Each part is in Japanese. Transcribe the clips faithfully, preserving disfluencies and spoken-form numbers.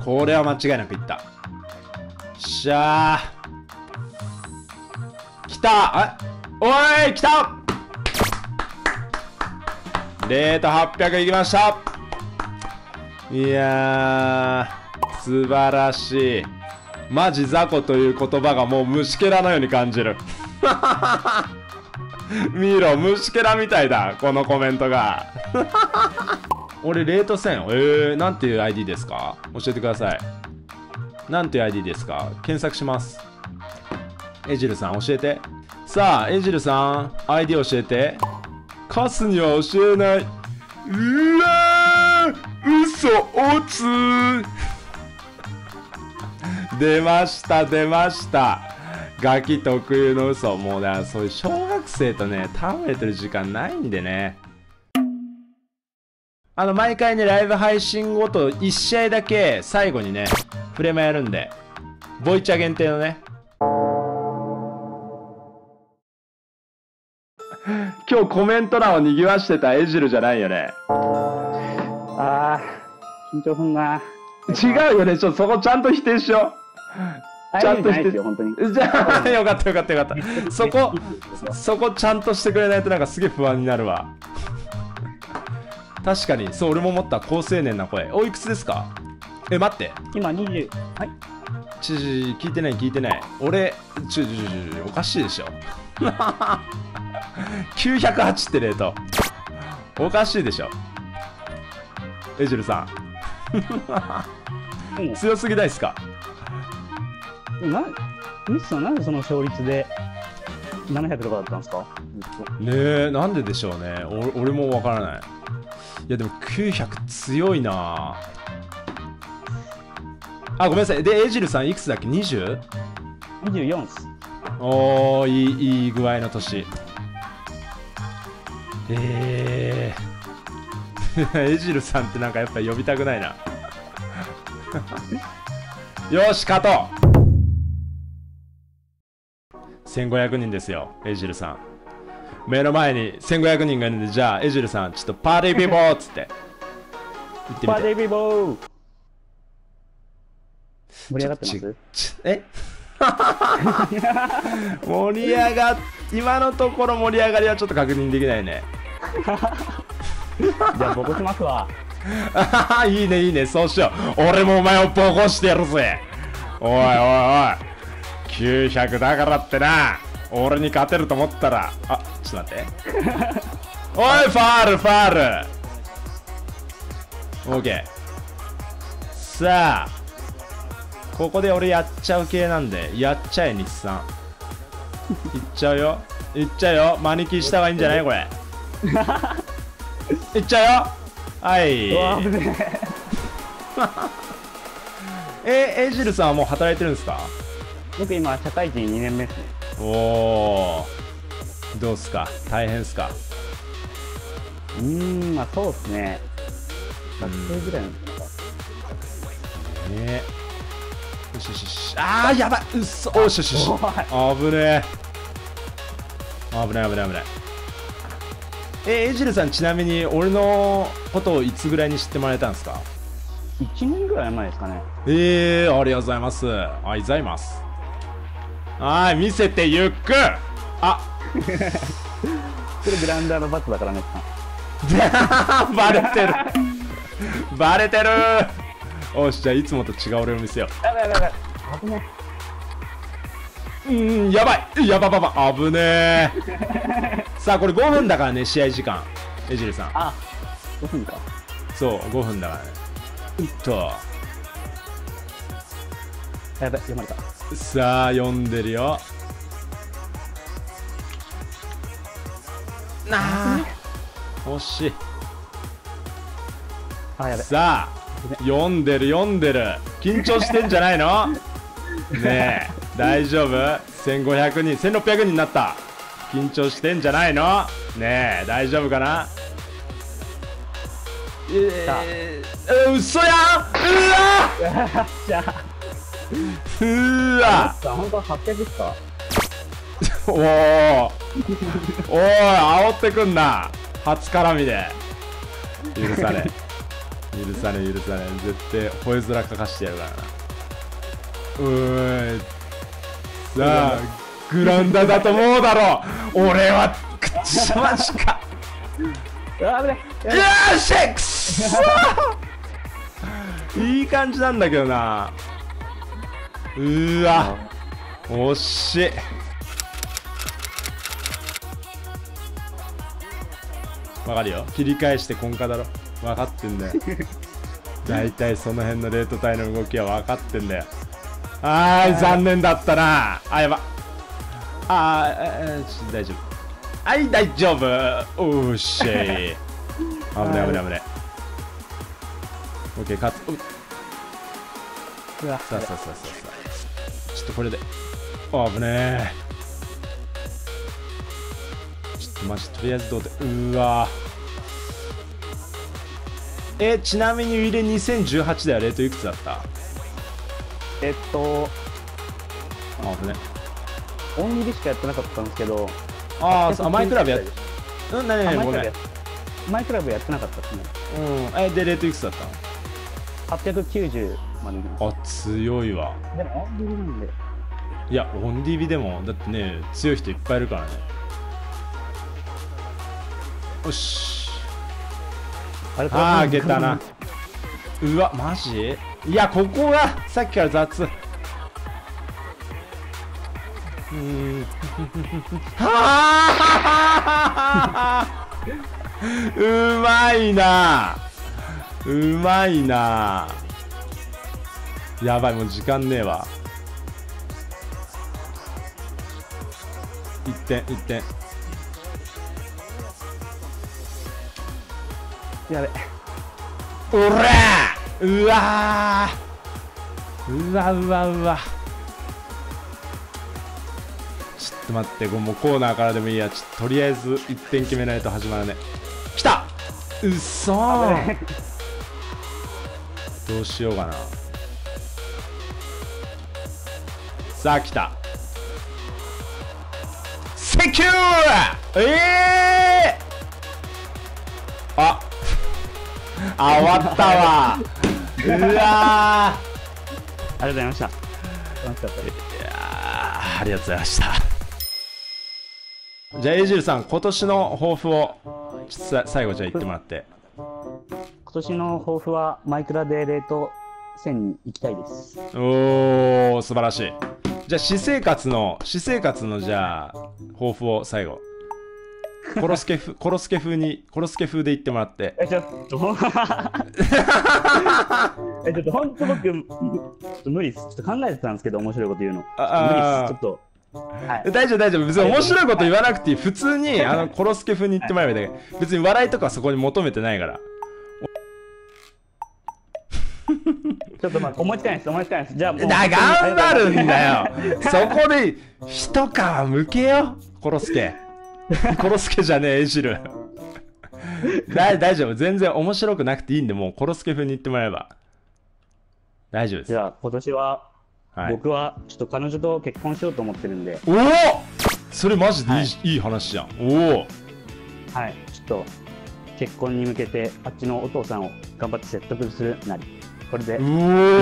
これは間違いなくいった。しゃー来た。あおい来た。レートはっぴゃくいきました。いやー素晴らしい。マジ雑魚という言葉がもう虫けらのように感じる。見ろ、虫けらみたいだこのコメントが。俺レートせん。えー、なんていう アイディー ですか？教えてください。なんていう アイディー ですか？検索します。エジルさん教えて。さあエジルさん アイディー 教えて。カスには教えない。うわー嘘おつー。出ました出ました。ガキ特有の嘘。もうだからそういう小学生とね戯れてる時間ないんでね。あの毎回ねライブ配信ごといち試合だけ最後にねフレームやるんで、ボイチャ限定のね。今日コメント欄を賑わしてたエジルじゃないよね。 あー緊張すんな。 違うよね。ちょっとそこちゃんと否定しよう。ちゃんと否定。 本当に。 じゃあよかったよかったよかった。そこそこちゃんとしてくれないとなんかすげえ不安になるわ。確かにそう俺も思った。高青年な声。おいくつですか？え待って、 今にじゅう。はい。 ちょちょ聞いてない聞いてない。俺ちょちょちょおかしいでしょ。きゅうひゃくはちってレートおかしいでしょエジルさん。強すぎないっすか？ なミスさんなんでその勝率でななひゃくとかだったんですか？ ねえなんででしょうね。お俺もわからない。いやでもきゅうひゃく強いなあ。ごめんなさい。でエジルさんいくつだっけ？ にじゅう？ にじゅうよんっす。 おーいいいい具合の年。えーエジルさんってなんかやっぱ呼びたくないな。よし勝とう。せんごひゃくにんですよエジルさん。目の前にせんごひゃくにんがいるんで、じゃあエジルさんちょっとパーティービボーっつって言ってみて。 パーティービボー。盛り上がってます？ え盛り上がっ今のところ盛り上がりはちょっと確認できないね。 じゃあボコしますわ。 いいねいいね、そうしよう。俺もお前をボコしてやるぜ。おいおいおいきゅうひゃくだからってな俺に勝てると思ったら、あちょっと待って。おいファールファール。オーケー。さあここで俺やっちゃう系なんでやっちゃえ日産。いっちゃうよいっちゃうよ。マニキした方がいいんじゃないこれ。いっちゃうよ。はいえエジルさんはもう働いてるんですか？ 僕今社会人にねんめですね。 おおどうっすか？大変っすか？ うーんまあそうですね。学生ぐらいのかねよしよしよし。あーやばいうっそ。おしよしよし。危ねえ危ない危ない危ない。えエジルさんちなみに俺のことをいつぐらいに知ってもらえたんですか？ いちねんぐらい前ですかね。 えー、ありがとうございます。ありがとうございます。はい、見せてゆっく。あそれグラウンダーのバットだからね。 バレてるバレてる。おしじゃあいつもと違う俺を見せよう。 やばいやばいやばい。危ない。 うーんやばいやばばば危ねえ。さあこれごふんだからね試合時間。エジルさんあごふんか。 そうごふんだからね。うっとやばい読まれた。 さあ読んでるよ。なあ惜しい。 あやばい。 さあ読んでる読んでる。緊張してんじゃないのねえ大丈夫？せんごひゃくにんせんろっぴゃくにんになった。緊張してんじゃないのねえ大丈夫かな。えー、うそやん。うわじゃあうわ本当ははっぴゃくっすか？ おおおい煽ってくんな初絡みで。許され許さねえ許さねえ、絶対吠え面かかしてやるからな。おーい、さあグラウンダーだと思うだろう。俺はくっちゃマジか。 あ危ない。 よーしくっそーいい感じなんだけどな。うーわ惜しい。わかるよ、切り返してコンカだろ。分かってんだよ。大体その辺のレート帯の動きは分かってんだよ。あーい残念だったな。あやば。あーえー、ちょっと大丈夫。はい大丈夫。おーしい。危ね危ね危ね。オッケー勝つ。 うわさあさあさあさあさあ、ちょっとこれであ危ねえ。ちょっとマジとりあえずどうで。うわえちなみにウィレにせんじゅうはちではレートいくつだった？ えっとあ危ね。 オンリーでしかやってなかったんですけど、 あーあマイクラブやっうんなになにごめん。 マイクラブやってなかったですね。 うんえでレートいくつだったの？ はっぴゃくきゅうじゅうまでいきましあ強いわ。 た。でもオンリーなんで。 いやオンディビでもだってね強い人いっぱいいるからね。よしあれああ、ゲッターな。うわ、マジ？いや、ここがさっきから雑。うーん。はあうまいな。うまいな。やばい、もう時間ねえわ。いってん、いってん。 やべ。 おらーうわーうわうわうわちょっと待って、もうコーナーからでもいいや。ちょっととりあえずいってん決めないと始まらねえ。きたうっそーどうしようかな。さあ来たセキューええー、ああ終わったわうわーありがとうございました。楽しかったです。 いやーありがとうございました。じゃあエイジルさん今年の抱負をちょっとさ最後じゃあ言ってもらって。 今年の抱負はマイクラでレートせんに行きたいです。 おー素晴らしい。じゃあ私生活の私生活のじゃあ抱負を最後コロスケ風コロスケ風にコロスケ風で言ってもらって。 えちょっとえちょっと本当僕ちょっと無理です。ちょっと考えてたんですけど面白いこと言うの。 あ無理です。ちょっと。はい、 大丈夫大丈夫別に面白いこと言わなくていい。普通にあのコロスケ風に言ってもらえばいいだけ。別に笑いとかそこに求めてないから。 ちょっとまあ思いつかないです思いつかないです。じゃあもうだ頑張るんだよそこで一皮むけよコロスケコロスケじゃねえエジル大丈夫全然面白くなくていいんで、もうコロスケ風に言ってもらえば大丈夫です。 じゃあ今年は、 はい、 僕はちょっと彼女と結婚しようと思ってるんで。 おおそれマジでいい、はい、いい話じゃん。おおはいちょっと結婚に向けてあっちのお父さんを頑張って説得するなりこれで。 うお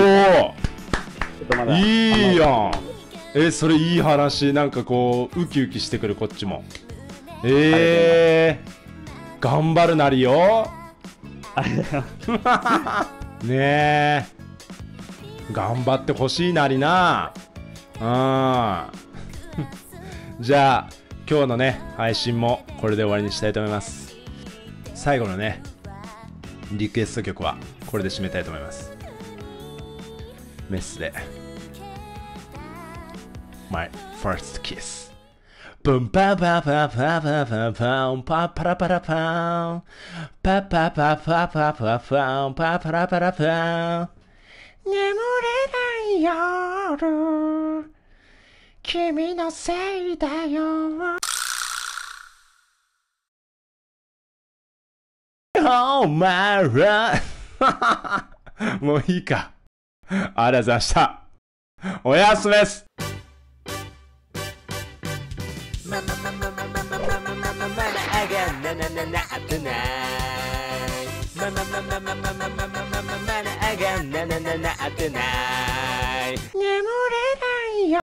ーいいやん。えそれいい話。なんかこうウキウキしてくるこっちも。えー、頑張るなりよ。 ありがとうございますねえ頑張ってほしいなりな。うんじゃあ今日のね配信もこれで終わりにしたいと思います。最後のねリクエスト曲はこれで締めたいと思います。メスで My First Kiss。 ブンパパパパパパパンパパラパラパンパパパパパパパンパパラパラパン。眠れない夜君のせいだよ。Oh my love もういいか。ありがとうございました。おやすみです。ママママママママママママあがななななあとないママママママママママなんてない